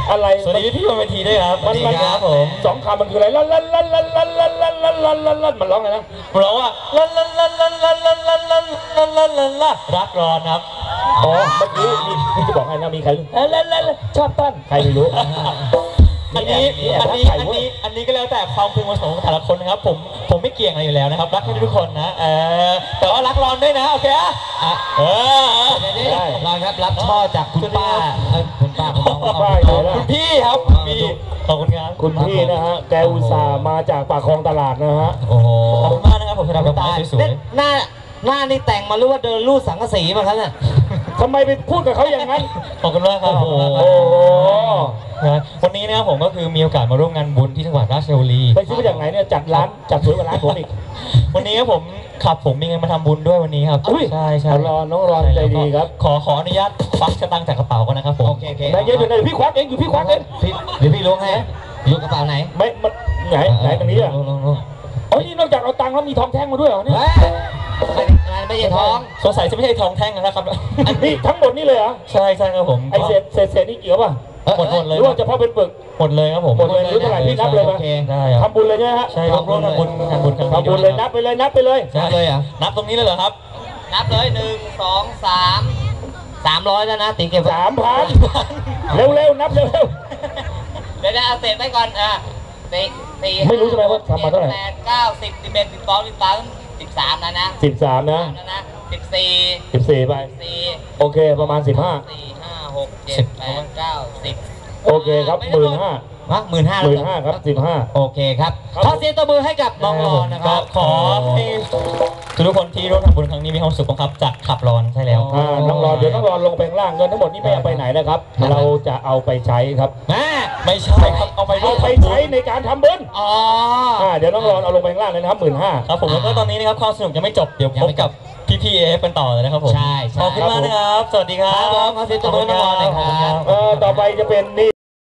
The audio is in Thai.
อะไรสวัสดีพี่บนเวทีด้วยครับมันครับผม 2 คำมันคืออะไรลั่นมันร้องไงนะมันร้องว่าลั่นรักร้อนครับอ๋อเมื่อกี้นี่จะบอกให้นะมีใครชอบต้นใครไม่รู้อันนี้ก็แล้วแต่ความพึงประสงค์ของแต่ละคนนะครับผมไม่เกี่ยงอะไรอยู่แล้วนะครับรักทุกคนนะแต่ว่ารักร้อนด้วยนะโอเคอ่ะรอนครับรับช่อจากคุณป้าคุณพี่ครับพี่ขอบคุณครับคุณพี่นะฮะแกอุตส่าห์มาจากปากคลองตลาดนะฮะโอ้โหขอบคุณมากนะครับผมทำดอกไม้สวยๆหน้านี่แต่งมารู้ว่าเดินลู่สังกะสีมาครับเนี่ยทำไมไปพูดกับเขาอย่างนั้นขอบคุณมากครับวันนี้นะครับผมก็คือมีโอกาสมาร่วมงานบุญที่จังหวัดราชบุรีไปซื้อมาจากไหนเนี่ยจัดสวยกว่าร้านผมอีกวันนี้ครับผมมีเงินมาทำบุญด้วยวันนี้ครับใช่น้องรอนใจดีครับขออนุญาตฟักสตังค์จากกระเป๋าก่อนนะครับผมโอเคไหนเยอะอยู่ไหนพี่ควักเองพี่ควักเองหรือพี่ล้วงให้อยู่กระเป๋าไหนไม่ไหนตรงนี้อ่ะอ๋อนี่นอกจากเอาตังค์แล้วมีทองแท่งมาด้วยเหรอเนี่ยไม่ใช่ทองสงสัยจะไม่ใช่ทองแท่งนะครับนี่ทั้งหมดนี่เลยเหรอใช่ครับผมไอเศษนี่เกี่ยวป่ะหมดเลยหรือว่าเฉพาะเป็นปึกหมดเลยครับผมหมดเลยหรือเท่าไหร่พี่นับเลยป่ะทำบุญเลยใช่ไหมฮะใช่ทำบุญทำบุญเลยนับไปเลยใช่เลยอ่ะนับตรงนี้เลยเหรอครับนับเลย1 2 300แล้วนะตีเก็บ 3,000เร็วนับเร็วเดี๋ยวเอาเศษไปก่อนไม่รู้ใช่ไหมว่าทำมาเท่าไหร่ 8 9 10 11 12 13 13แล้วนะ 13นะ14ไปโอเคประมาณ15 4 5 6 7 8 9 10 โอเคครับ15,000ครับ15 โอเคครับขอเสียงตบมือให้กับน้องรอนนะครับขอให้ทุกคนที่ร่วมทำบุญครั้งนี้มีความสุขครับจากขับร้อนใช่แล้วน้องรอนเดี๋ยวน้องรอนลงไปข้างล่างเงินทั้งหมดนี้ไม่เอาไปไหนนะครับเราจะเอาไปใช้ครับไม่ใช่ครับเอาไปใช้ในการทำบุญเดี๋ยวน้องรอนเอาลงไปข้างล่างเลยนะครับ15,000 ครับผมแล้วก็ตอนนี้นะครับความสนุกยังไม่จบเดี๋ยวพบกับพี่เอฟกันต่อเลยนะครับผมใช่ขอบคุณมากนะครับสวัสดีครับขอเสียงตบมือน้องรอนหน่อยครับต่อไปจะเป็นนี่